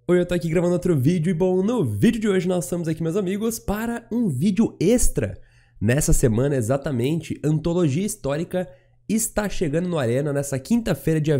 Oi, eu tô aqui gravando outro vídeo e bom, no vídeo de hoje nós estamos aqui, meus amigos, para um vídeo extra. Nessa semana, exatamente, Antologia Histórica está chegando no Arena nessa quinta-feira, dia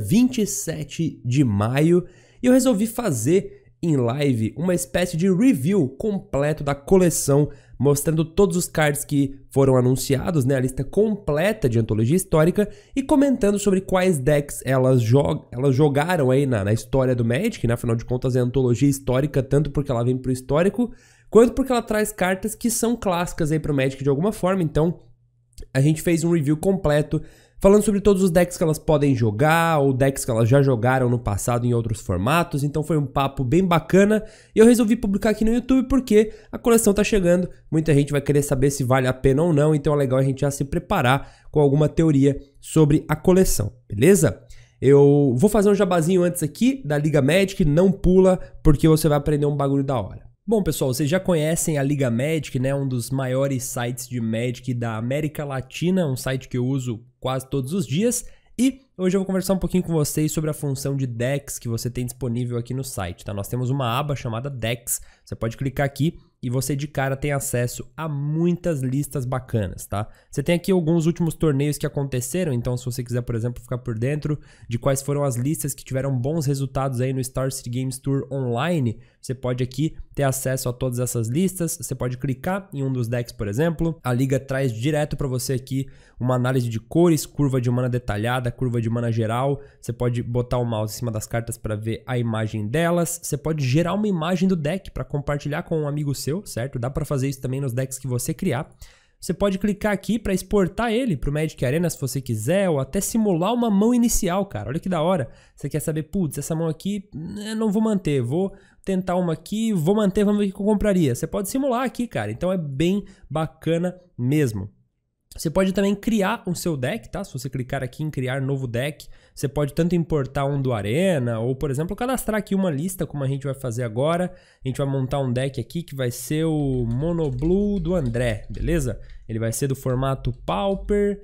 27 de maio, e eu resolvi fazer em live uma espécie de review completo da coleção, mostrando todos os cards que foram anunciados, né, a lista completa de Antologia Histórica, e comentando sobre quais decks elas jogaram aí na história do Magic, né, afinal de contas é Antologia Histórica, tanto porque ela vem pro histórico, quanto porque ela traz cartas que são clássicas aí pro Magic de alguma forma. Então a gente fez um review completo, falando sobre todos os decks que elas podem jogar, ou decks que elas já jogaram no passado em outros formatos. Então foi um papo bem bacana e eu resolvi publicar aqui no YouTube porque a coleção tá chegando, muita gente vai querer saber se vale a pena ou não, então é legal a gente já se preparar com alguma teoria sobre a coleção, beleza? Eu vou fazer um jabazinho antes aqui da Liga Magic, não pula porque você vai aprender um bagulho da hora. Bom, pessoal, vocês já conhecem a Liga Magic, né? Um dos maiores sites de Magic da América Latina, um site que eu uso quase todos os dias. E hoje eu vou conversar um pouquinho com vocês sobre a função de decks que você tem disponível aqui no site, tá? Nós temos uma aba chamada Decks, você pode clicar aqui e você de cara tem acesso a muitas listas bacanas, tá? Você tem aqui alguns últimos torneios que aconteceram, então se você quiser, por exemplo, ficar por dentro de quais foram as listas que tiveram bons resultados aí no Star City Games Tour Online, você pode aqui ter acesso a todas essas listas, você pode clicar em um dos decks, por exemplo, a liga traz direto para você aqui uma análise de cores, curva de mana detalhada, curva de mana geral, você pode botar o mouse em cima das cartas para ver a imagem delas, você pode gerar uma imagem do deck para compartilhar com um amigo seu, certo? Dá para fazer isso também nos decks que você criar. Você pode clicar aqui para exportar ele para o Magic Arena se você quiser, ou até simular uma mão inicial, cara. Olha que da hora. Você quer saber, putz, essa mão aqui eu não vou manter, vou tentar uma aqui, vou manter, vamos ver o que eu compraria. Você pode simular aqui, cara. Então é bem bacana mesmo. Você pode também criar o seu deck, tá? Se você clicar aqui em criar novo deck, você pode tanto importar um do Arena, ou, por exemplo, cadastrar aqui uma lista, como a gente vai fazer agora. A gente vai montar um deck aqui que vai ser o Mono Blue do André, beleza? Ele vai ser do formato Pauper,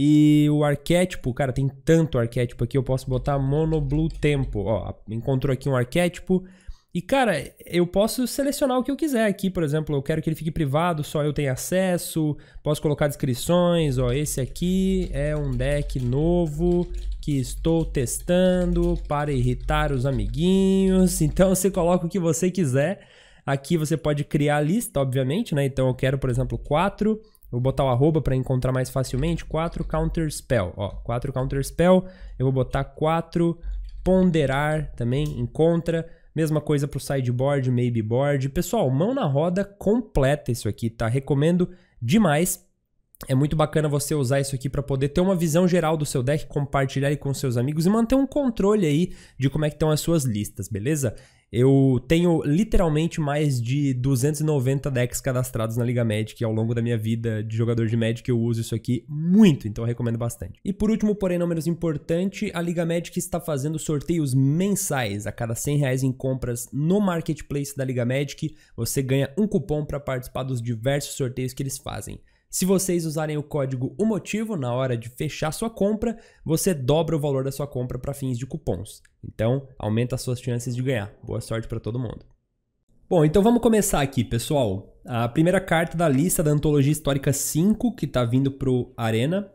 e o arquétipo, cara, tem tanto arquétipo aqui, eu posso botar Mono Blue Tempo, ó, encontrou aqui um arquétipo. E, cara, eu posso selecionar o que eu quiser aqui, por exemplo, eu quero que ele fique privado, só eu tenho acesso, posso colocar descrições, ó, esse aqui é um deck novo que estou testando para irritar os amiguinhos, então você coloca o que você quiser, aqui você pode criar a lista, obviamente, né, então eu quero, por exemplo, 4, vou botar o arroba para encontrar mais facilmente, 4 Counter Spell, ó, 4 Counter Spell, eu vou botar 4 Ponderar também, encontra. Mesma coisa para o sideboard, maybe board. Pessoal, mão na roda completa isso aqui, tá? Recomendo demais. É muito bacana você usar isso aqui para poder ter uma visão geral do seu deck, compartilhar aí com seus amigos e manter um controle aí de como é que estão as suas listas, beleza? Eu tenho literalmente mais de 290 decks cadastrados na Liga Magic e ao longo da minha vida de jogador de Magic eu uso isso aqui muito, então eu recomendo bastante. E por último, porém não menos importante, a Liga Magic está fazendo sorteios mensais. A cada R$100 em compras no Marketplace da Liga Magic, você ganha um cupom para participar dos diversos sorteios que eles fazem. Se vocês usarem o código OMOTIVO na hora de fechar sua compra, você dobra o valor da sua compra para fins de cupons. Então, aumenta as suas chances de ganhar. Boa sorte para todo mundo. Bom, então vamos começar aqui, pessoal. A primeira carta da lista da Antologia Histórica 5, que está vindo para o Arena,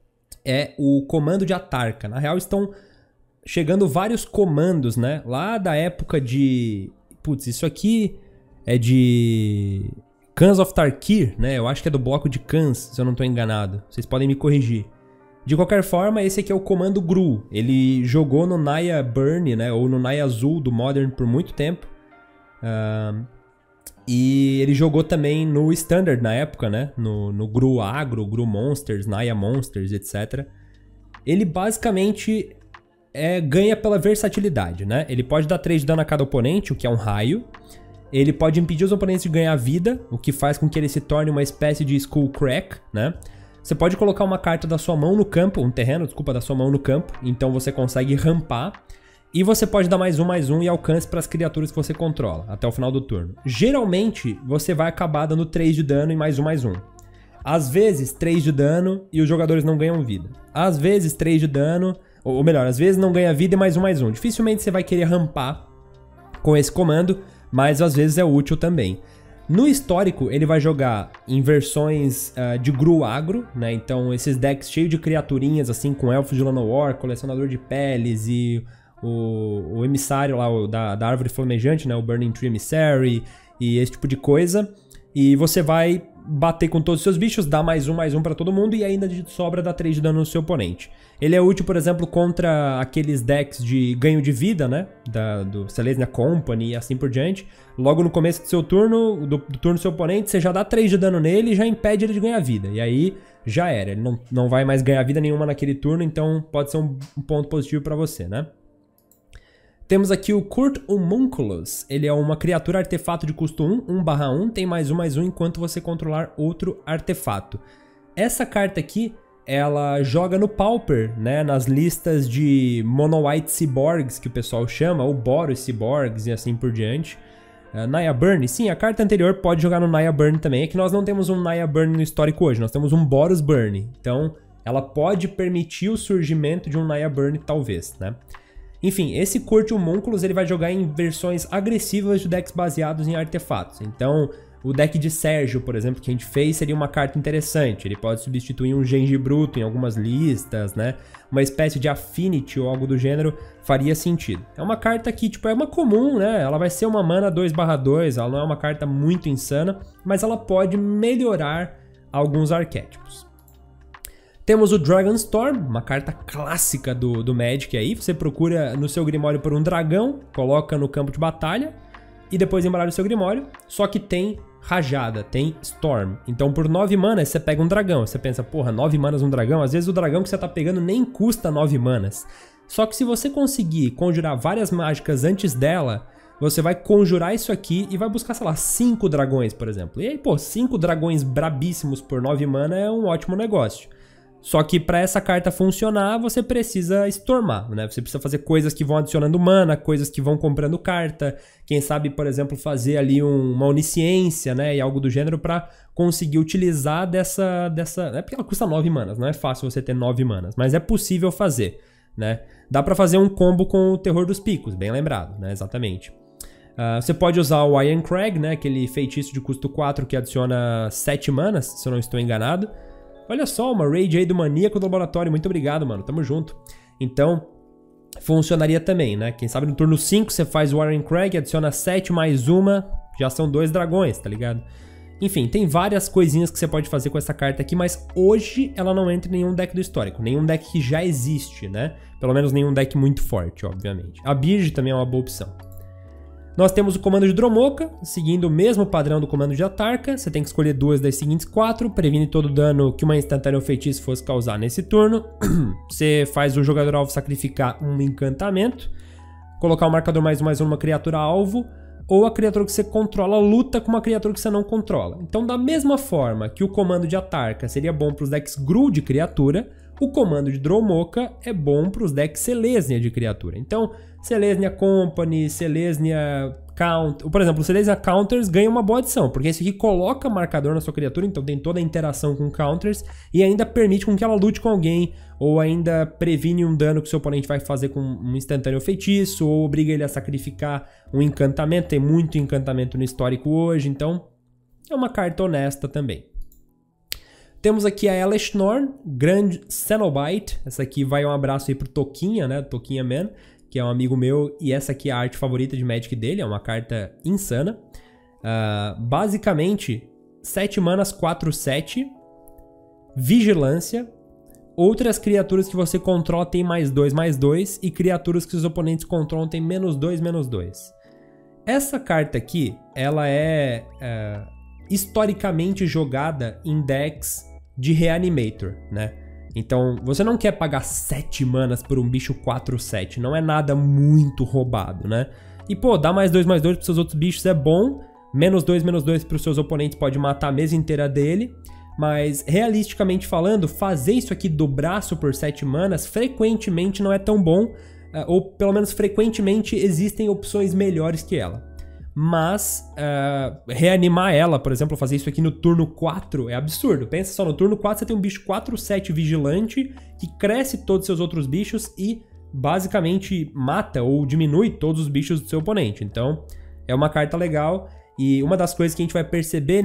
é o Comando de Atarka. Na real, estão chegando vários comandos, né? Lá da época de... Putz, isso aqui é de... Khans of Tarkir, né? Eu acho que é do bloco de Khans, se eu não estou enganado. Vocês podem me corrigir. De qualquer forma, esse aqui é o comando Gru. Ele jogou no Naya Burn, né? Ou no Naya Azul do Modern por muito tempo. E ele jogou também no Standard na época, né? No Gru Agro, Gru Monsters, Naya Monsters, etc. Ele basicamente ganha pela versatilidade, né? Ele pode dar 3 de dano a cada oponente, o que é um raio. Ele pode impedir os oponentes de ganhar vida, o que faz com que ele se torne uma espécie de Skull Crack, né? Você pode colocar uma carta da sua mão no campo, um terreno, desculpa, da sua mão no campo, então você consegue rampar. E você pode dar +1/+1 e alcance para as criaturas que você controla, até o final do turno. Geralmente, você vai acabar dando 3 de dano e +1/+1. Às vezes, 3 de dano e os jogadores não ganham vida. Às vezes, 3 de dano, ou melhor, às vezes não ganha vida e +1/+1. Dificilmente você vai querer rampar com esse comando, mas às vezes é útil também. No histórico, ele vai jogar em versões de Gru Agro, né? Então esses decks cheios de criaturinhas, assim, com Elfos de Llanowar, Colecionador de Peles e o emissário lá da Árvore Flamejante, né? O Burning Tree Emissary e esse tipo de coisa. E você vai bater com todos os seus bichos, dá mais um pra todo mundo e ainda de sobra dá 3 de dano no seu oponente. Ele é útil, por exemplo, contra aqueles decks de ganho de vida, né? Do Selesnya Company e assim por diante. Logo no começo do seu turno, do turno do seu oponente, você já dá 3 de dano nele e já impede ele de ganhar vida. E aí já era, ele não vai mais ganhar vida nenhuma naquele turno, então pode ser um ponto positivo pra você, né? Temos aqui o Kurt Homunculus. Ele é uma criatura artefato de custo 1, 1/1, tem mais um enquanto você controlar outro artefato. Essa carta aqui, ela joga no Pauper, né, nas listas de Mono White Cyborgs, que o pessoal chama, ou Boros Cyborgs e assim por diante. Naya Burn, sim, a carta anterior pode jogar no Naya Burn também, é que nós não temos um Naya Burn no histórico hoje, nós temos um Boros Burn, então ela pode permitir o surgimento de um Naya Burn talvez, né. Enfim, esse Kurt Homunculus ele vai jogar em versões agressivas de decks baseados em artefatos. Então, o deck de Sérgio, por exemplo, que a gente fez, seria uma carta interessante. Ele pode substituir um Genji Bruto em algumas listas, né? Uma espécie de Affinity ou algo do gênero faria sentido. É uma carta que, tipo, é uma comum, né? Ela vai ser uma mana 2/2, ela não é uma carta muito insana, mas ela pode melhorar alguns arquétipos. Temos o Dragonstorm, uma carta clássica do Magic aí. Você procura no seu Grimório por um dragão, coloca no campo de batalha e depois embaralha o seu Grimório. Só que tem rajada, tem Storm. Então por 9 manas você pega um dragão. Você pensa, porra, 9 manas um dragão? Às vezes o dragão que você tá pegando nem custa 9 manas. Só que se você conseguir conjurar várias mágicas antes dela, você vai conjurar isso aqui e vai buscar, sei lá, 5 dragões, por exemplo. E aí, pô, 5 dragões brabíssimos por 9 mana é um ótimo negócio. Só que para essa carta funcionar, você precisa stormar, né? Você precisa fazer coisas que vão adicionando mana, coisas que vão comprando carta. Quem sabe, por exemplo, fazer ali uma onisciência, né? E algo do gênero para conseguir utilizar dessa... É porque ela custa 9 manas, não é fácil você ter 9 manas. Mas é possível fazer, né? Dá para fazer um combo com o Terror dos Picos, bem lembrado, né? Exatamente. Você pode usar o Ironcrag, né? Aquele feitiço de custo 4 que adiciona 7 manas, se eu não estou enganado. Olha só, uma raid aí do Maníaco do Laboratório. Muito obrigado, mano. Tamo junto. Então, funcionaria também, né? Quem sabe no turno 5 você faz o Ironcrag, adiciona 7 mais uma, já são 2 dragões, tá ligado? Enfim, tem várias coisinhas que você pode fazer com essa carta aqui, mas hoje ela não entra em nenhum deck do histórico. Nenhum deck que já existe, né? Pelo menos nenhum deck muito forte, obviamente. A Birge também é uma boa opção. Nós temos o comando de Dromoka, seguindo o mesmo padrão do comando de Atarka. Você tem que escolher 2 das seguintes 4, previne todo o dano que uma instantânea ou feitiço fosse causar nesse turno. Você faz o jogador alvo sacrificar um encantamento, colocar um marcador mais um numa criatura alvo, ou a criatura que você controla luta com uma criatura que você não controla. Então, da mesma forma que o comando de Atarka seria bom para os decks Gru de criatura, o comando de Dromoka é bom para os decks Selesnya de criatura. Então, Selesnya Company, Selesnya Count... Por exemplo, o Selesnya Counters ganha uma boa adição, porque esse aqui coloca marcador na sua criatura, então tem toda a interação com counters e ainda permite com que ela lute com alguém, ou ainda previne um dano que o seu oponente vai fazer com um instantâneo feitiço, ou obriga ele a sacrificar um encantamento. Tem muito encantamento no histórico hoje, então é uma carta honesta também. Temos aqui a Elesh Norn, Grand Cenobite. Essa aqui vai um abraço aí pro Toquinha, né? Toquinha Man, que é um amigo meu, e essa aqui é a arte favorita de Magic dele, é uma carta insana. Basicamente, 7 manas, 4/7, vigilância, outras criaturas que você controla tem +2/2, e criaturas que os oponentes controlam tem -2/2. Essa carta aqui, ela é historicamente jogada em decks de Reanimator, né? Então, você não quer pagar 7 manas por um bicho 4/7, não é nada muito roubado, né? E, pô, dar +2/2 pros seus outros bichos é bom, -2/2 pros seus oponentes pode matar a mesa inteira dele, mas, realisticamente falando, fazer isso aqui do braço por 7 manas frequentemente não é tão bom, ou pelo menos frequentemente existem opções melhores que ela. Mas reanimar ela, por exemplo, fazer isso aqui no turno 4 é absurdo. Pensa só, no turno 4 você tem um bicho 4/7 vigilante que cresce todos os seus outros bichos e basicamente mata ou diminui todos os bichos do seu oponente. Então, é uma carta legal. E uma das coisas que a gente vai perceber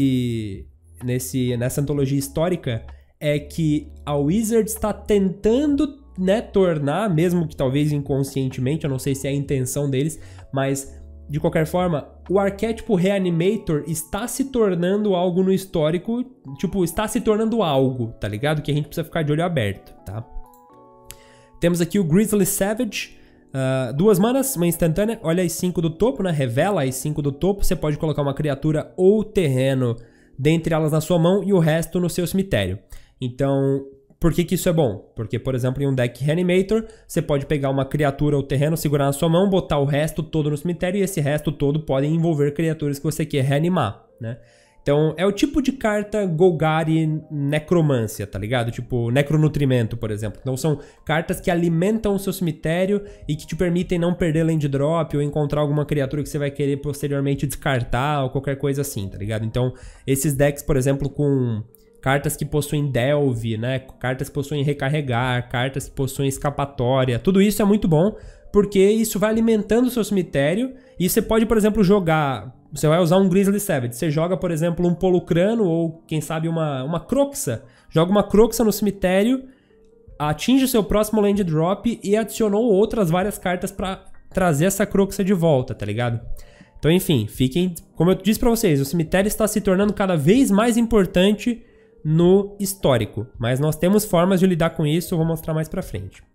nessa antologia histórica é que a Wizards está tentando, né, tornar, mesmo que talvez inconscientemente, eu não sei se é a intenção deles, mas de qualquer forma, o arquétipo Reanimator está se tornando algo no histórico, tipo, está se tornando algo, tá ligado? Que a gente precisa ficar de olho aberto, tá? Temos aqui o Grizzly Savage, 2 manas, uma instantânea, olha as 5 do topo, né? Revela as 5 do topo, você pode colocar uma criatura ou terreno dentre elas na sua mão e o resto no seu cemitério. Então, por que isso é bom? Porque, por exemplo, em um deck Reanimator, você pode pegar uma criatura ou terreno, segurar na sua mão, botar o resto todo no cemitério e esse resto todo pode envolver criaturas que você quer reanimar, né? Então, é o tipo de carta Golgari Necromância, tá ligado? Tipo, Necronutrimento, por exemplo. Então, são cartas que alimentam o seu cemitério e que te permitem não perder land drop ou encontrar alguma criatura que você vai querer posteriormente descartar ou qualquer coisa assim, tá ligado? Então, esses decks, por exemplo, com cartas que possuem Delve, né? Cartas que possuem Recarregar, cartas que possuem Escapatória. Tudo isso é muito bom, porque isso vai alimentando o seu cemitério e você pode, por exemplo, jogar... Você vai usar um Grizzly Savage. Você joga, por exemplo, um Polucrano ou, quem sabe, uma Croxa. Joga uma Croxa no cemitério, atinge o seu próximo land drop e adicionou outras várias cartas pra trazer essa Croxa de volta, tá ligado? Então, enfim, fiquem... Como eu disse pra vocês, o cemitério está se tornando cada vez mais importante no histórico. Mas nós temos formas de lidar com isso, eu vou mostrar mais pra frente.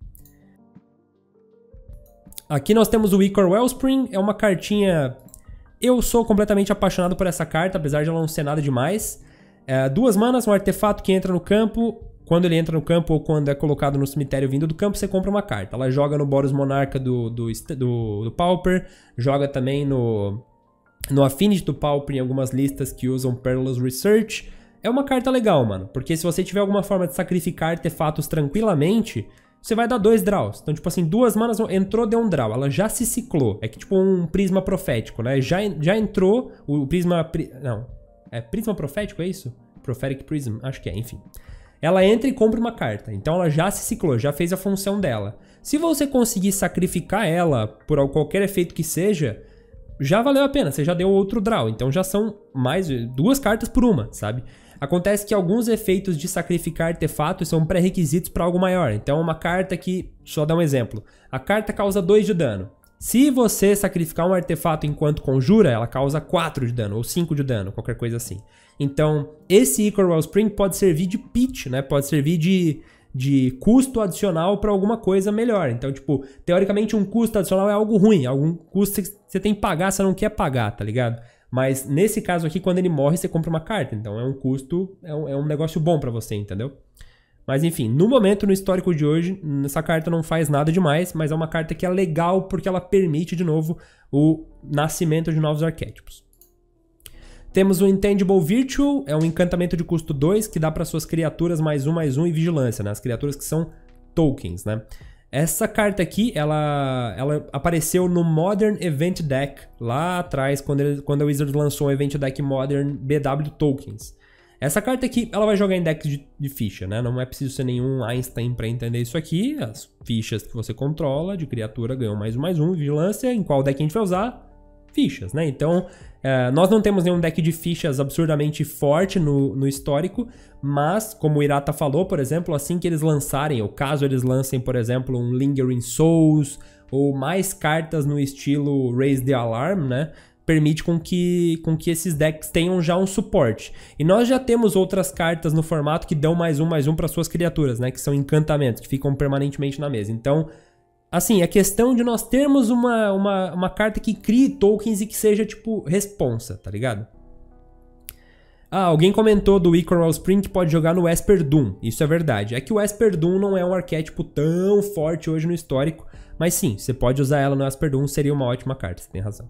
Aqui nós temos o Ichor Wellspring, é uma cartinha... Eu sou completamente apaixonado por essa carta, apesar de ela não ser nada demais. 2 manas, um artefato que entra no campo. Quando ele entra no campo ou quando é colocado no cemitério vindo do campo, você compra uma carta. Ela joga no Boros Monarca do Pauper, joga também no Affinity do Pauper em algumas listas que usam Perilous Research. É uma carta legal, mano, porque se você tiver alguma forma de sacrificar artefatos tranquilamente... Você vai dar 2 draws. Então, tipo assim, 2 manas, entrou, deu um draw. Ela já se ciclou. É que tipo um prisma profético, né? Já entrou o prisma... Não. É prisma profético, é isso? Prophetic Prism? Acho que é, enfim. Ela entra e compra uma carta. Então ela já se ciclou, já fez a função dela. Se você conseguir sacrificar ela por qualquer efeito que seja, já valeu a pena. Você já deu outro draw. Então já são mais 2 cartas por uma, sabe? Acontece que alguns efeitos de sacrificar artefatos são pré-requisitos para algo maior. Então, uma carta que... Só dar um exemplo. A carta causa 2 de dano. Se você sacrificar um artefato enquanto conjura, ela causa 4 de dano ou 5 de dano, qualquer coisa assim. Então, esse Ichor Wellspring pode servir de pitch, né? Pode servir de custo adicional para alguma coisa melhor. Então, tipo, teoricamente um custo adicional é algo ruim. Algum custo que você tem que pagar, você não quer pagar, tá ligado? Mas nesse caso aqui, quando ele morre, você compra uma carta. Então é um custo, é um negócio bom pra você, entendeu? Mas enfim, no momento, no histórico de hoje, essa carta não faz nada demais, mas é uma carta que é legal porque ela permite, de novo, o nascimento de novos arquétipos. Temos o Intangible Virtue, é um encantamento de custo 2 que dá para suas criaturas +1/+1 e vigilância, né? As criaturas que são tokens, né? Essa carta aqui, ela apareceu no Modern Event Deck, lá atrás, quando a Wizards lançou o Event Deck Modern BW Tokens. Essa carta aqui, ela vai jogar em decks de ficha, né? Não é preciso ser nenhum Einstein para entender isso aqui. As fichas que você controla de criatura ganham +1/+1, vigilância. Em qual deck a gente vai usar? Fichas, né? Então, nós não temos nenhum deck de fichas absurdamente forte no histórico, mas, como o Hirata falou, por exemplo, assim que eles lançarem, ou caso eles lancem, por exemplo, um Lingering Souls, ou mais cartas no estilo Raise the Alarm, né? Permite com que esses decks tenham já um suporte. E nós já temos outras cartas no formato que dão +1/+1 para suas criaturas, né? Que são encantamentos, que ficam permanentemente na mesa. Então, assim, é questão de nós termos uma carta que crie tokens e que seja, tipo, responsa, tá ligado? Alguém comentou do Ichor Wellspring que pode jogar no Esper Doom. Isso é verdade. É que o Esper Doom não é um arquétipo tão forte hoje no histórico, mas sim, você pode usar ela no Esper Doom, seria uma ótima carta, você tem razão.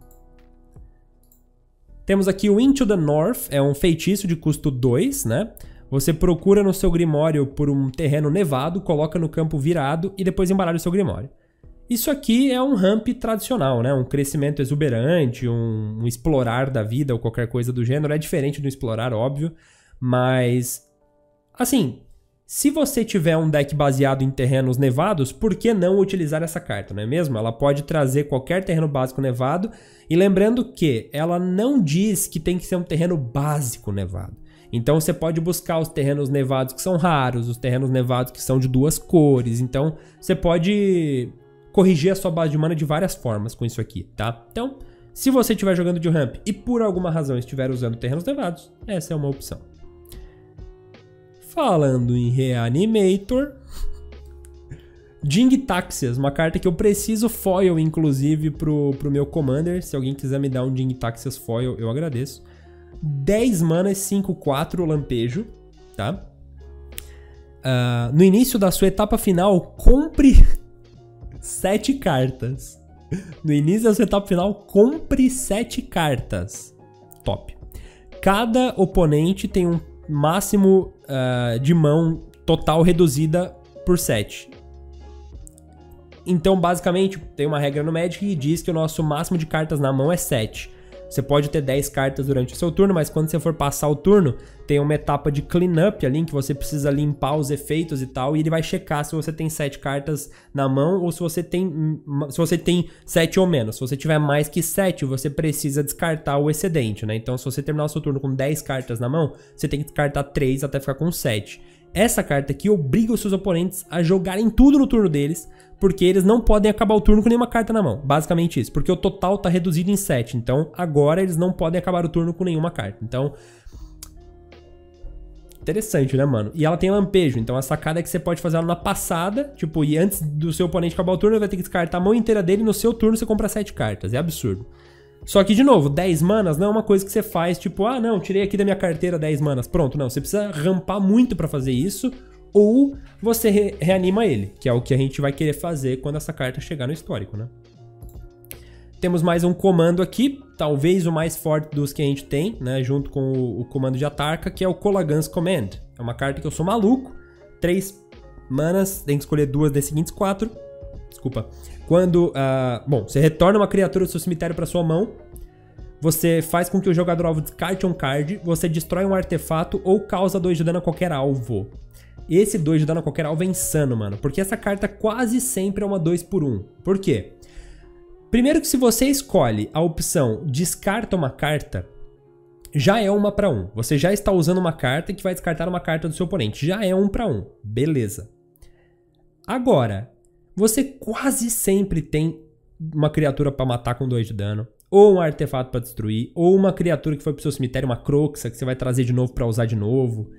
Temos aqui o Into the North, é um feitiço de custo 2, né? Você procura no seu Grimório por um terreno nevado, coloca no campo virado e depois embaralha o seu Grimório. Isso aqui é um ramp tradicional, né? Um crescimento exuberante, um explorar da vida ou qualquer coisa do gênero. É diferente do explorar, óbvio, mas... Assim, Se você tiver um deck baseado em terrenos nevados, por que não utilizar essa carta, não é mesmo? Ela pode trazer qualquer terreno básico nevado, e lembrando que ela não diz que tem que ser um terreno básico nevado. Então você pode buscar os terrenos nevados que são raros, os terrenos nevados que são de 2 cores, então você pode corrigir a sua base de mana de várias formas com isso aqui, tá? Então, se você estiver jogando de ramp e por alguma razão estiver usando terrenos nevados, essa é uma opção. Falando em Reanimator, Jin-Gitaxias, uma carta que eu preciso foil, inclusive, pro meu Commander. Se alguém quiser me dar um Jin-Gitaxias foil, eu agradeço. 10 manas, 5/4 lampejo, tá? No início da sua etapa final, compre 7 cartas. No início da sua etapa final, compre 7 cartas. Top. Cada oponente tem um máximo de mão total reduzida por 7. Então, basicamente, tem uma regra no Magic que diz que o nosso máximo de cartas na mão é 7. Você pode ter 10 cartas durante o seu turno, mas quando você for passar o turno, tem uma etapa de cleanup ali, em que você precisa limpar os efeitos e tal, e ele vai checar se você tem 7 cartas na mão ou se você tem 7 ou menos. Se você tiver mais que 7, você precisa descartar o excedente, né? Então, se você terminar o seu turno com 10 cartas na mão, você tem que descartar 3 até ficar com 7. Essa carta aqui obriga os seus oponentes a jogarem tudo no turno deles, porque eles não podem acabar o turno com nenhuma carta na mão. Basicamente isso, porque o total tá reduzido em 7. Então, agora eles não podem acabar o turno com nenhuma carta. Então, interessante, né, mano? E ela tem lampejo, então a sacada é que você pode fazer ela na passada, tipo, e antes do seu oponente acabar o turno, ele vai ter que descartar a mão inteira dele, e no seu turno você compra 7 cartas. É absurdo. Só que, de novo, 10 manas não é uma coisa que você faz, tipo, ah, não, tirei aqui da minha carteira 10 manas. Pronto, não. Você precisa rampar muito pra fazer isso, ou você reanima ele, que é o que a gente vai querer fazer quando essa carta chegar no histórico, né? Temos mais um comando aqui, talvez o mais forte dos que a gente tem, né? Junto com o comando de Atarka, que é o Kolaghan's Command. É uma carta que eu sou maluco. 3 manas, tem que escolher 2 das seguintes 4. Desculpa. Quando, bom, você retorna uma criatura do seu cemitério para sua mão, você faz com que o jogador alvo descarte um card, você destrói um artefato ou causa 2 de dano a qualquer alvo. Esse 2 de dano a qualquer alvo é insano, mano, porque essa carta quase sempre é uma 2/1. Por quê? Primeiro que se você escolhe a opção descarta uma carta, já é 1/1. Você já está usando uma carta que vai descartar uma carta do seu oponente. Já é 1/1. Beleza. Agora, você quase sempre tem uma criatura pra matar com 2 de dano, ou um artefato pra destruir, ou uma criatura que foi pro seu cemitério, uma Croxa, que você vai trazer de novo pra usar de novo.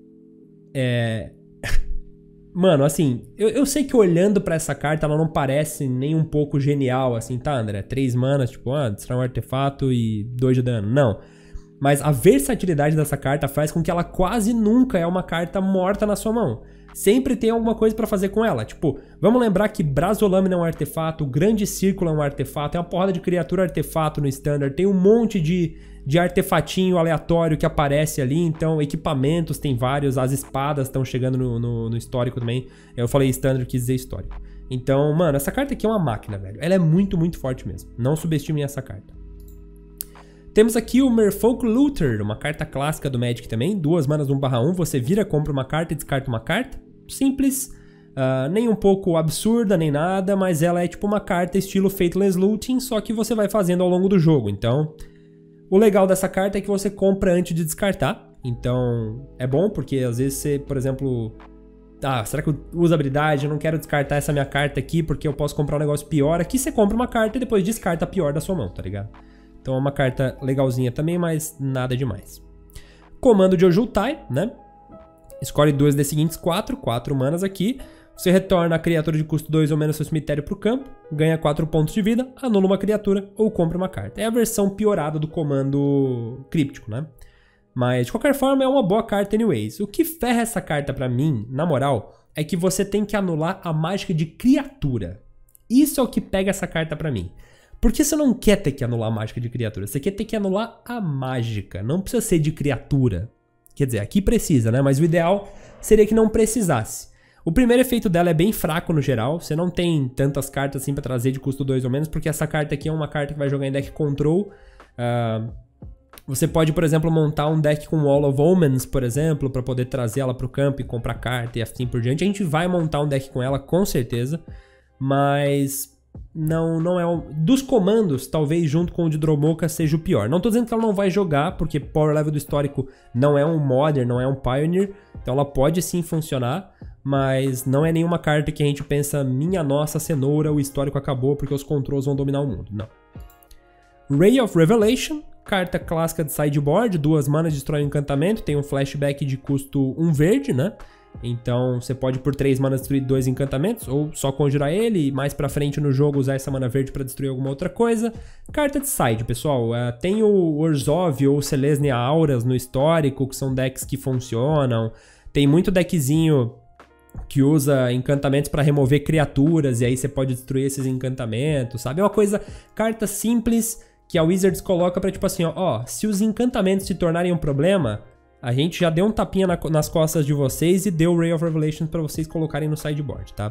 Mano, assim, eu sei que olhando pra essa carta ela não parece nem um pouco genial, assim, tá, André? 3 manas, tipo, destrói um artefato e 2 de dano. Não. Mas a versatilidade dessa carta faz com que ela quase nunca é uma carta morta na sua mão. Sempre tem alguma coisa pra fazer com ela. Tipo, vamos lembrar que Brasolâmina é um artefato, o Grande Círculo é um artefato, tem uma porrada de criatura artefato no Standard, tem um monte de artefatinho aleatório que aparece ali, então equipamentos tem vários, as espadas estão chegando no histórico também. Eu falei Standard, quis dizer histórico. Então, mano, essa carta aqui é uma máquina, velho. Ela é muito, muito forte mesmo. Não subestimem essa carta. Temos aqui o Merfolk Looter, uma carta clássica do Magic também. 2 manas 1/1, você vira, compra uma carta e descarta uma carta. Simples, nem um pouco absurda, nem nada, mas ela é tipo uma carta estilo Faithless Looting, só que você vai fazendo ao longo do jogo. Então, o legal dessa carta é que você compra antes de descartar. Então, é bom porque às vezes você, por exemplo... será que eu uso habilidade? Eu não quero descartar essa minha carta aqui porque eu posso comprar um negócio pior. Aqui você compra uma carta e depois descarta a pior da sua mão, tá ligado? Então é uma carta legalzinha também, mas nada demais. Comando de Ojultai, né? Escolhe 2 das seguintes 4 manas aqui. Você retorna a criatura de custo 2 ou menos seu cemitério pro campo, ganha 4 pontos de vida, anula uma criatura ou compra uma carta. É a versão piorada do comando críptico, né? Mas, de qualquer forma, é uma boa carta anyways. O que ferra essa carta pra mim, na moral, é que você tem que anular a mágica de criatura. Isso é o que pega essa carta pra mim. Porque você não quer ter que anular a mágica de criatura, você quer ter que anular a mágica, não precisa ser de criatura. Quer dizer, aqui precisa, né? Mas o ideal seria que não precisasse. O primeiro efeito dela é bem fraco no geral, você não tem tantas cartas assim pra trazer de custo 2 ou menos, porque essa carta aqui é uma carta que vai jogar em deck control. Você pode, por exemplo, montar um deck com Wall of Omens, por exemplo, para poder trazer ela pro campo e comprar carta e assim por diante. A gente vai montar um deck com ela, com certeza, mas não é dos comandos, talvez junto com o de Dromoka seja o pior. Não tô dizendo que ela não vai jogar, porque Power Level do histórico não é um Modern, não é um Pioneer, então ela pode sim funcionar, mas não é nenhuma carta que a gente pensa, minha nossa cenoura, o histórico acabou porque os controls vão dominar o mundo, não. Ray of Revelation, carta clássica de sideboard, 2 manas, destrói um encantamento, tem um flashback de custo 1 verde, né? Então você pode por 3 manas destruir 2 encantamentos, ou só conjurar ele e mais pra frente no jogo usar essa mana verde pra destruir alguma outra coisa. Carta de side, pessoal, tem o Orzhov ou Selesnya Auras no histórico, que são decks que funcionam. Tem muito deckzinho que usa encantamentos pra remover criaturas, e aí você pode destruir esses encantamentos, sabe? É uma coisa, carta simples, que a Wizards coloca pra tipo assim, ó, se os encantamentos se tornarem um problema, a gente já deu um tapinha nas costas de vocês e deu o Ray of Revelation pra vocês colocarem no sideboard, tá?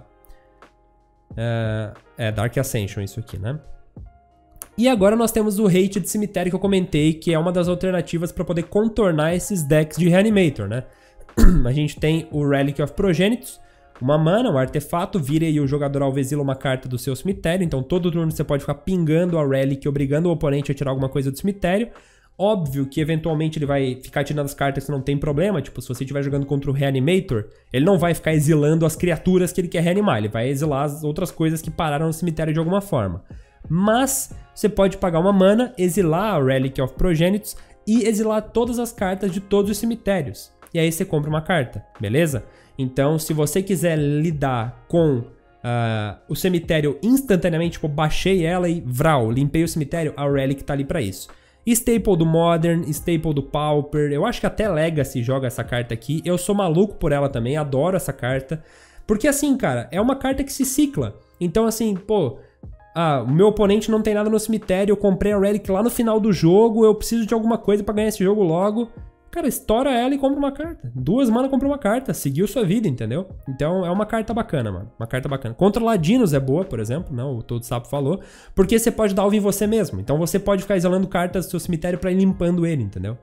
Dark Ascension isso aqui, né? E agora nós temos o Hate de Cemitério que eu comentei, que é uma das alternativas pra poder contornar esses decks de Reanimator, né? A gente tem o Relic of Progenitus, uma mana, um artefato, vira e o jogador alvo exila uma carta do seu cemitério, então todo turno você pode ficar pingando a Relic, obrigando o oponente a tirar alguma coisa do cemitério. Óbvio que eventualmente ele vai ficar tirando as cartas que não tem problema, tipo, se você estiver jogando contra o Reanimator, ele não vai ficar exilando as criaturas que ele quer reanimar, ele vai exilar as outras coisas que pararam no cemitério de alguma forma. Mas você pode pagar uma mana, exilar a Relic of Progenitus e exilar todas as cartas de todos os cemitérios. E aí você compra uma carta, beleza? Então, se você quiser lidar com o cemitério instantaneamente, tipo, baixei ela e vral, limpei o cemitério, a Relic tá ali pra isso. Staple do Modern, Staple do Pauper, eu acho que até Legacy joga essa carta aqui, eu sou maluco por ela também, adoro essa carta. Porque assim, cara, é uma carta que se cicla. Então assim, pô, o meu oponente não tem nada no cemitério, eu comprei a Relic lá no final do jogo, eu preciso de alguma coisa pra ganhar esse jogo logo. Cara, estoura ela e compra uma carta. 2 mana, compra uma carta. Seguiu sua vida, entendeu? Então é uma carta bacana, mano. Uma carta bacana. Contra Ladinos é boa, por exemplo, né? O Todo Sapo falou. Porque você pode dar alvo em você mesmo. Então você pode ficar exilando cartas do seu cemitério pra ir limpando ele, entendeu?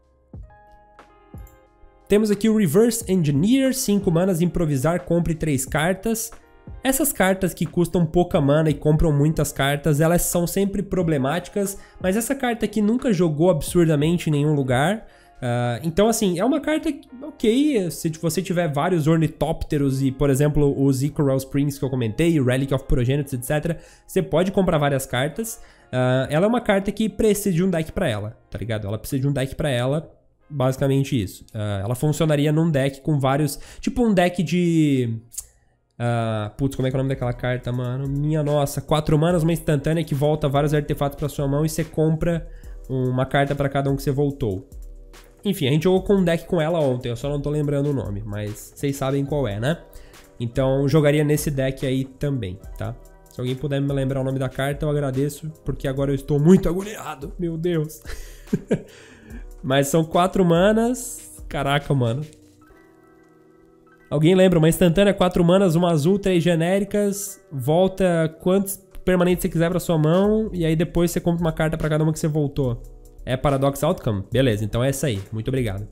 Temos aqui o Reverse Engineer. 5 manas, improvisar, compre 3 cartas. Essas cartas que custam pouca mana e compram muitas cartas, elas são sempre problemáticas. Mas essa carta aqui nunca jogou absurdamente em nenhum lugar. Então, assim, é uma carta ok, se você tiver vários ornitópteros e, por exemplo, os Icoral Springs que eu comentei, Relic of Progenitus, etc., você pode comprar várias cartas. Ela é uma carta que precisa de um deck pra ela, tá ligado? Ela precisa de um deck pra ela, basicamente isso. Ela funcionaria num deck com vários... Tipo um deck de... putz, como é que é o nome daquela carta, mano? Minha nossa, 4 manas, uma instantânea que volta vários artefatos pra sua mão e você compra uma carta pra cada um que você voltou. Enfim, a gente jogou com um deck com ela ontem, eu só não tô lembrando o nome, mas vocês sabem qual é, né? Então jogaria nesse deck aí também, tá? Se alguém puder me lembrar o nome da carta, eu agradeço, porque agora eu estou muito agoniado, meu Deus. Mas são 4 manas, caraca, mano. Alguém lembra? Uma instantânea, 4 manas, uma azul, 3 genéricas, volta quantos permanentes você quiser pra sua mão, e aí depois você compra uma carta pra cada uma que você voltou. É Paradox Outcome? Beleza, então é essa aí. Muito obrigado.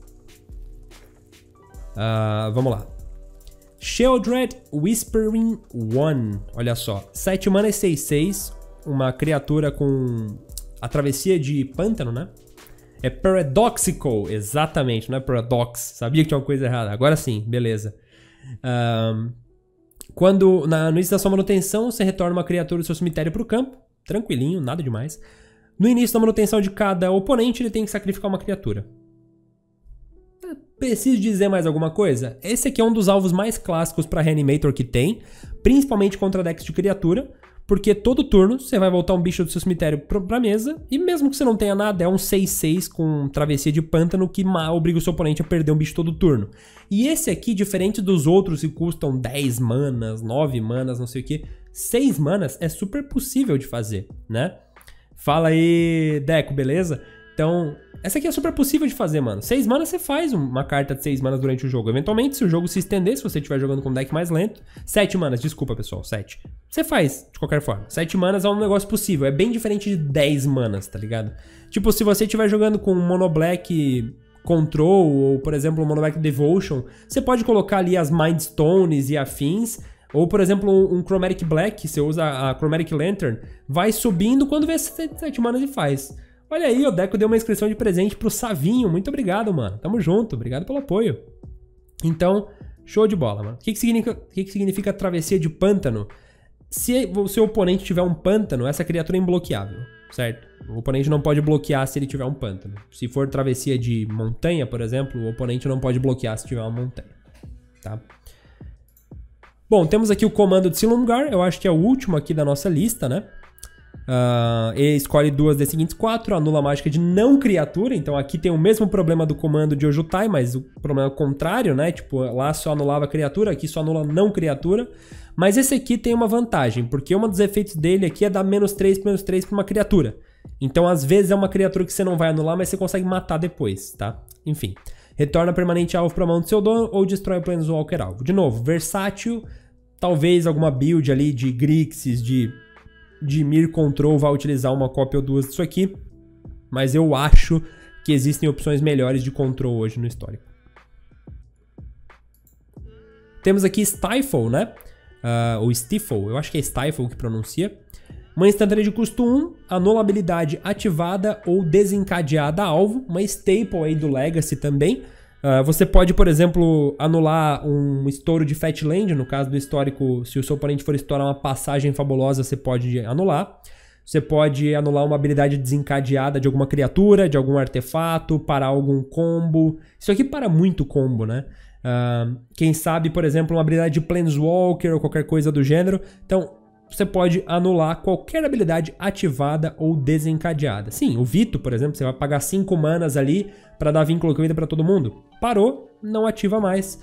Vamos lá. Sheoldred Whispering One. Olha só. 7 mana e 6/6. Uma criatura com a travessia de pântano, né? É Paradoxical. Exatamente, não é Paradox. Sabia que tinha uma coisa errada. Agora sim, beleza. Quando no início da sua manutenção, você retorna uma criatura do seu cemitério pro campo. Tranquilinho, nada demais. No início da manutenção de cada oponente, ele tem que sacrificar uma criatura. Preciso dizer mais alguma coisa? Esse aqui é um dos alvos mais clássicos para Reanimator que tem, principalmente contra decks de criatura, porque todo turno você vai voltar um bicho do seu cemitério pra mesa, e mesmo que você não tenha nada, é um 6/6 com travessia de pântano que obriga o seu oponente a perder um bicho todo turno. E esse aqui, diferente dos outros que custam 10 manas, 9 manas, não sei o que, 6 manas é super possível de fazer, né? Fala aí, Deco, beleza? Então, essa aqui é super possível de fazer, mano. 6 manas você faz uma carta de 6 manas durante o jogo. Eventualmente, se o jogo se estender, se você estiver jogando com um deck mais lento... 7 manas, desculpa, pessoal, 7. Você faz, de qualquer forma. 7 manas é um negócio possível. É bem diferente de 10 manas, tá ligado? Tipo, se você estiver jogando com um Mono Black Control, ou, por exemplo, um Mono Black Devotion, você pode colocar ali as Mind Stones e afins... Ou, por exemplo, um Chromatic Black, você usa a Chromatic Lantern, vai subindo quando vê 7 manas e faz. Olha aí, o Deco deu uma inscrição de presente pro Savinho. Muito obrigado, mano. Tamo junto. Obrigado pelo apoio. Então, show de bola, mano. O que significa travessia de pântano? Se o seu oponente tiver um pântano, essa criatura é imbloqueável, certo? O oponente não pode bloquear se ele tiver um pântano. Se for travessia de montanha, por exemplo, o oponente não pode bloquear se tiver uma montanha, tá? Bom, temos aqui o comando de Silumgar. Eu acho que é o último aqui da nossa lista, né? Ele escolhe 2 das seguintes 4, anula a mágica de não criatura, então aqui tem o mesmo problema do comando de Ojutai, mas o problema é o contrário, né? Tipo, lá só anulava criatura, aqui só anula não criatura. Mas esse aqui tem uma vantagem, porque um dos efeitos dele aqui é dar -3/-3 pra uma criatura. Então, às vezes é uma criatura que você não vai anular, mas você consegue matar depois, tá? Enfim. Retorna permanente alvo pra mão do seu dono ou destrói o Planeswalker alvo. De novo, versátil, talvez alguma build ali de Grixis, de Mir Control vai utilizar uma cópia ou 2 disso aqui, mas eu acho que existem opções melhores de control hoje no histórico. Temos aqui Stifle, né? Ou Stifle, eu acho que é Stifle que pronuncia. Uma instantânea de custo 1, anula habilidade ativada ou desencadeada alvo, uma staple aí do Legacy também. Você pode, por exemplo, anular um estouro de Fatland, no caso do histórico, se o seu oponente for estourar uma passagem fabulosa, você pode anular. Você pode anular uma habilidade desencadeada de alguma criatura, de algum artefato, parar algum combo. Isso aqui para muito combo, né? Quem sabe, por exemplo, uma habilidade de Planeswalker ou qualquer coisa do gênero. Então, você pode anular qualquer habilidade ativada ou desencadeada. Sim, o Vito, por exemplo, você vai pagar 5 manas ali para dar vínculo com vida para todo mundo. Parou, não ativa mais.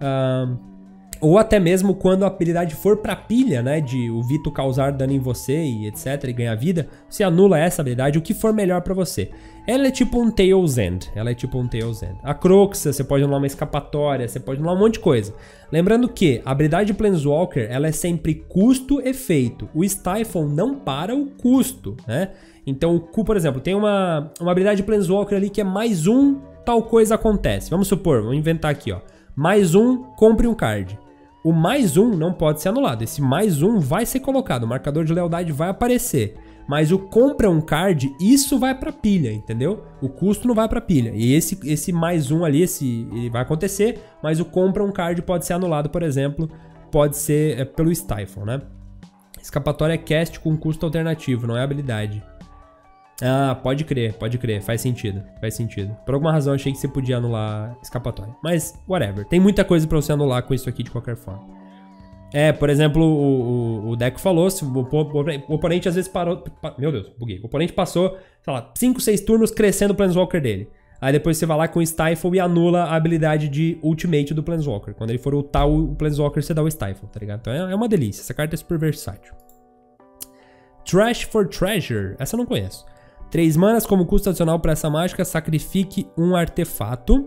Ou até mesmo quando a habilidade for para pilha, né, de o Vito causar dano em você e etc, e ganhar vida, você anula essa habilidade, o que for melhor para você. Ela é tipo um Tail's End. A Croxa, você pode anular uma escapatória, você pode anular um monte de coisa. Lembrando que a habilidade de Planeswalker, ela é sempre custo-efeito. O Stifle não para o custo, né? Então, por exemplo, tem uma habilidade de Planeswalker ali que é mais um, tal coisa acontece. Vamos supor, vou inventar aqui, ó. Mais um, compre um card. O mais um não pode ser anulado. Esse mais um vai ser colocado, o marcador de lealdade vai aparecer. Mas o compra um card, isso vai pra pilha, entendeu? O custo não vai pra pilha. E esse mais um ali, ele vai acontecer, mas o compra um card pode ser anulado, por exemplo, pode ser pelo Stifle, né? Escapatória é cast com custo alternativo, não é habilidade. Pode crer, faz sentido. Por alguma razão achei que você podia anular escapatória. Mas, whatever. Tem muita coisa pra você anular com isso aqui de qualquer forma. Por exemplo, o Deco falou, se o oponente às vezes parou... Meu Deus, buguei. O oponente passou, sei lá, 5, 6 turnos crescendo o Planeswalker dele. Aí depois você vai lá com o Stifle e anula a habilidade de Ultimate do Planeswalker. Quando ele for ultar o Planeswalker, você dá o Stifle, tá ligado? Então é uma delícia. Essa carta é super versátil. Trash for Treasure. Essa eu não conheço. 3 manas como custo adicional para essa mágica, sacrifique um artefato.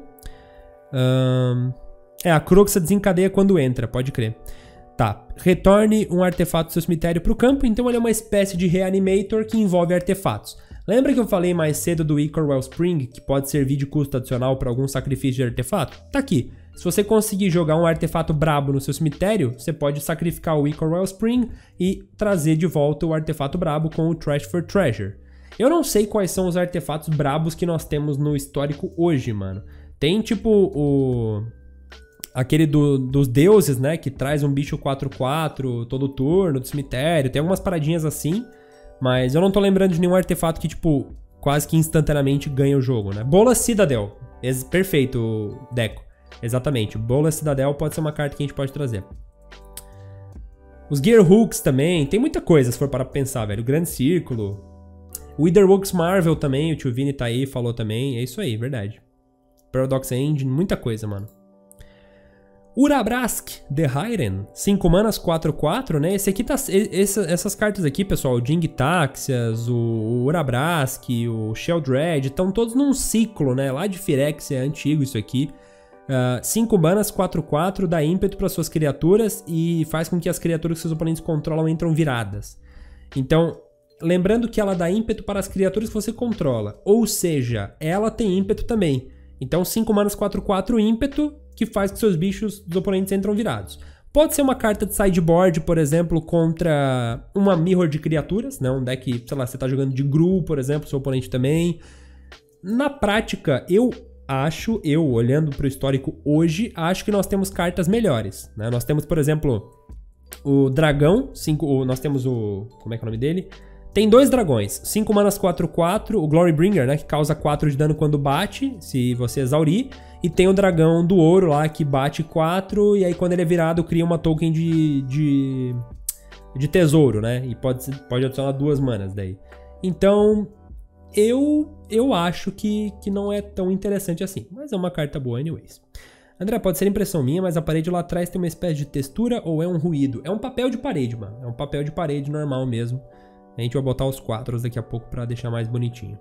A Croxa desencadeia quando entra, pode crer. Tá, retorne um artefato do seu cemitério para o campo, então ele é uma espécie de reanimator que envolve artefatos. Lembra que eu falei mais cedo do Ichor Wellspring, que pode servir de custo adicional para algum sacrifício de artefato? Tá aqui. Se você conseguir jogar um artefato brabo no seu cemitério, você pode sacrificar o Ichor Wellspring e trazer de volta o artefato brabo com o Trash for Treasure. Eu não sei quais são os artefatos brabos que nós temos no histórico hoje, mano. Tem tipo aquele dos deuses, né? Que traz um bicho 4/4 todo turno do cemitério. Tem algumas paradinhas assim. Mas eu não tô lembrando de nenhum artefato que, tipo, quase que instantaneamente ganha o jogo, né? Bolas Citadel. Perfeito, Deco. Exatamente. Bolas Citadel pode ser uma carta que a gente pode trazer. Os Gear Hooks também. Tem muita coisa, se for para pensar, velho. O Grande Círculo. O Witherworks Marvel também. O tio Vini tá aí, falou também. É isso aí, verdade. Paradox Engine. Muita coisa, mano. Urabrask The Hyren, 5 manas, 4/4, né? Esse aqui tá, essas cartas aqui, pessoal, o Jin-Gitaxias, o Urabrask, o Sheoldred, estão todos num ciclo, né? Lá de Phyrexia, é antigo isso aqui. 5 manas, 4/4, dá ímpeto para suas criaturas e faz com que as criaturas que seus oponentes controlam entram viradas. Então, lembrando que ela dá ímpeto para as criaturas que você controla, ou seja, ela tem ímpeto também. Então 5 manas, 4/4 ímpeto, que faz que seus bichos dos oponentes entram virados. Pode ser uma carta de sideboard, por exemplo, contra uma mirror de criaturas, né? Um deck, sei lá, você tá jogando de Gru, por exemplo, seu oponente também. Na prática, olhando pro histórico hoje, acho que nós temos cartas melhores, né? Nós temos, por exemplo, o dragão, nós temos o... como é que é o nome dele? Tem 2 dragões, 5 manas, 4/4, o Glorybringer, né, que causa 4 de dano quando bate, se você exaurir. E tem o dragão do ouro lá, que bate 4, e aí quando ele é virado, cria uma token de tesouro, né? E pode adicionar 2 manas daí. Então, eu acho que não é tão interessante assim, mas é uma carta boa anyways. André, pode ser impressão minha, mas a parede lá atrás tem uma espécie de textura ou é um ruído? É um papel de parede, mano. É um papel de parede normal mesmo. A gente vai botar os quadros daqui a pouco para deixar mais bonitinho.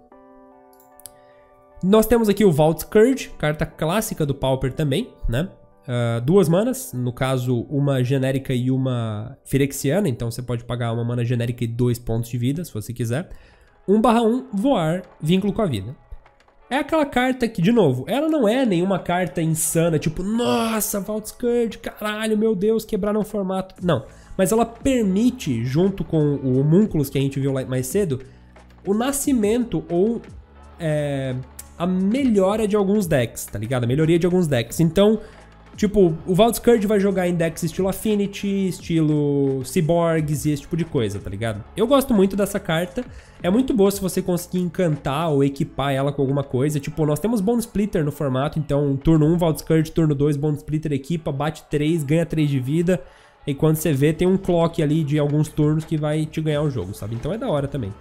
Nós temos aqui o Vault Scourge, carta clássica do Pauper também, né? 2 manas, no caso uma genérica e uma Phyrexiana, então você pode pagar uma mana genérica e 2 pontos de vida, se você quiser. 1/1, voar, vínculo com a vida. É aquela carta que, de novo, ela não é nenhuma carta insana, tipo, nossa, Vault Scourge, caralho, meu Deus, quebraram o formato. Não. Mas ela permite, junto com o Homunculus que a gente viu lá mais cedo, o nascimento ou a melhora de alguns decks, tá ligado? A melhoria de alguns decks. Então, tipo, o Vault Scourge vai jogar em decks estilo Affinity, estilo Cyborgs e esse tipo de coisa, tá ligado? Eu gosto muito dessa carta. É muito boa se você conseguir encantar ou equipar ela com alguma coisa. Tipo, nós temos Bone Splitter no formato, então turno 1 Vault Scourge, turno 2 Bone Splitter equipa, bate 3, ganha 3 de vida. E quando você vê, tem um clock ali de alguns turnos que vai te ganhar o jogo, sabe? Então é da hora também.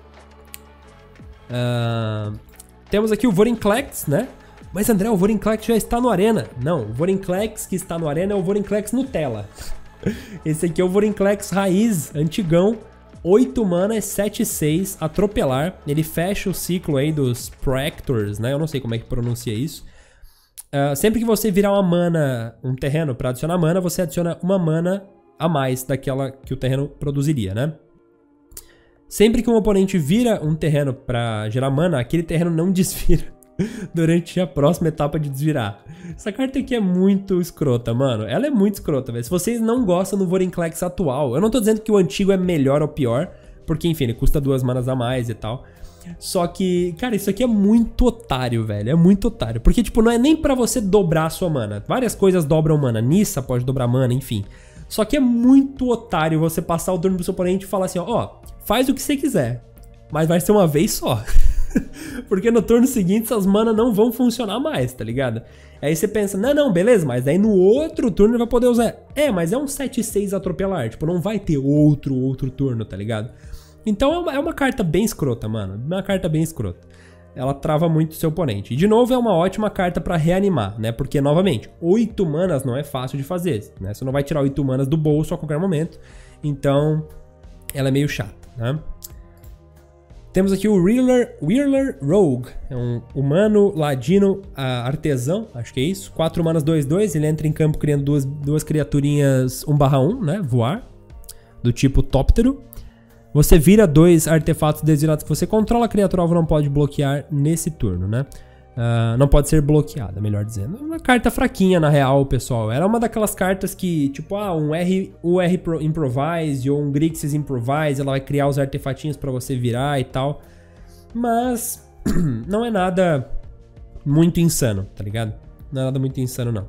Temos aqui o Vorinclex, né? Mas André, o Vorinclex já está no Arena. Não, o Vorinclex que está no Arena é o Vorinclex Nutella. Esse aqui é o Vorinclex Raiz, antigão. 8 manas, 7/6, atropelar. Ele fecha o ciclo aí dos Proactors, né? Eu não sei como é que pronuncia isso. Sempre que você virar uma mana, um terreno para adicionar mana, você adiciona uma mana a mais daquela que o terreno produziria, né? Sempre que um oponente vira um terreno para gerar mana, aquele terreno não desvira durante a próxima etapa de desvirar. Essa carta aqui é muito escrota, mano. Ela é muito escrota, velho. Se vocês não gostam do Vorinclex atual, eu não tô dizendo que o antigo é melhor ou pior, porque, enfim, ele custa 2 manas a mais e tal. Só que, cara, isso aqui é muito otário, velho. É muito otário. Porque, tipo, não é nem pra você dobrar a sua mana. Várias coisas dobram mana. Nissa pode dobrar mana, enfim. Só que é muito otário você passar o turno pro seu oponente e falar assim, ó, faz o que você quiser, mas vai ser uma vez só. Porque no turno seguinte essas manas não vão funcionar mais, tá ligado? Aí você pensa, não, beleza, mas aí no outro turno ele vai poder usar. Mas é um 7/6 atropelar, tipo, não vai ter outro turno, tá ligado? Então é uma carta bem escrota, mano. Uma carta bem escrota. Ela trava muito o seu oponente. E de novo é uma ótima carta pra reanimar, né? Porque, novamente, 8 manas não é fácil de fazer, né? Você não vai tirar 8 manas do bolso a qualquer momento. Então, ela é meio chata, né? Temos aqui o Whirler Rogue. É um humano ladino artesão, acho que é isso. 4 manas 2/2. Ele entra em campo criando duas criaturinhas 1/1, né? Voar. Do tipo Tóptero. Você vira 2 artefatos desvirados que você controla, a criatura alvo não pode bloquear nesse turno, né? Não pode ser bloqueada, melhor dizendo. Uma carta fraquinha, na real, pessoal. Era uma daquelas cartas que, tipo, um R Improvise ou um Grixis Improvise, ela vai criar os artefatinhos pra você virar e tal. Mas não é nada muito insano, tá ligado? Não é nada muito insano, não.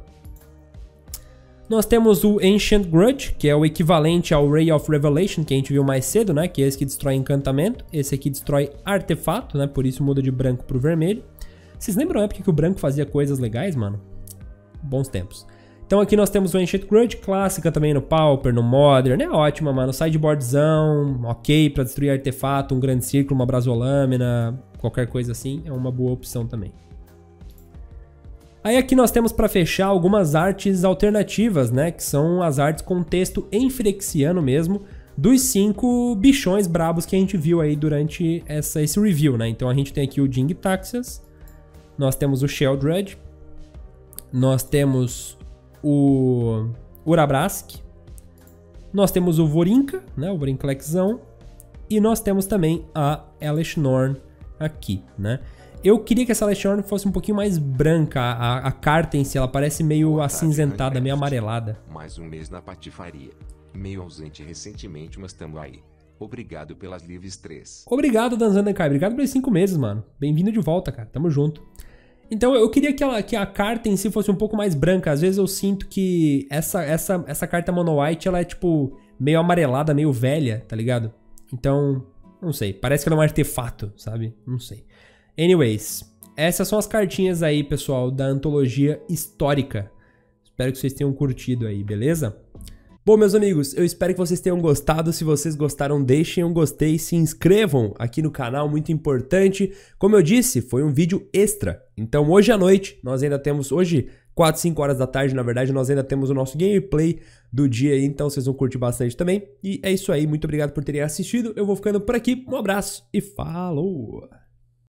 Nós temos o Ancient Grudge, que é o equivalente ao Ray of Revelation, que a gente viu mais cedo, né? Que é esse que destrói encantamento. Esse aqui destrói artefato, né? Por isso muda de branco pro vermelho. Vocês lembram a época que o branco fazia coisas legais, mano? Bons tempos. Então aqui nós temos o Ancient Grudge, clássica também no Pauper, no Modern. É ótima, mano. Sideboardzão, ok pra destruir artefato, um grande círculo, uma brasolâmina, qualquer coisa assim. É uma boa opção também. Aí aqui nós temos para fechar algumas artes alternativas, né? Que são as artes com texto em Firexiano mesmo, dos 5 bichões brabos que a gente viu aí durante esse review, né? Então a gente tem aqui o Jin-Gitaxias, nós temos o Sheoldred, nós temos o Urabrask, nós temos o Vorinka, né? O Vorinclexão, e nós temos também a Elesh-Norn aqui, né? Eu queria que essa Elesh-Norn fosse um pouquinho mais branca, a carta em si, ela parece meio acinzentada, meio amarelada. Mais um mês na patifaria. Meio ausente recentemente, mas tamo aí. Obrigado pelas lives 3. Obrigado, Danzandankai. Obrigado pelos 5 meses, mano. Bem-vindo de volta, cara. Tamo junto. Então, eu queria que a carta em si fosse um pouco mais branca. Às vezes eu sinto que essa carta Mono White, ela é, tipo, meio amarelada, meio velha, tá ligado? Então, não sei. Parece que ela é um artefato, sabe? Não sei. Anyways, essas são as cartinhas aí, pessoal, da antologia histórica. Espero que vocês tenham curtido aí, beleza? Bom, meus amigos, eu espero que vocês tenham gostado. Se vocês gostaram, deixem um gostei, se inscrevam aqui no canal, muito importante. Como eu disse, foi um vídeo extra. Então, hoje à noite, nós ainda temos, hoje, 4, 5 horas da tarde, na verdade, nós ainda temos o nosso gameplay do dia aí, então vocês vão curtir bastante também. E é isso aí, muito obrigado por terem assistido. Eu vou ficando por aqui, um abraço e falou!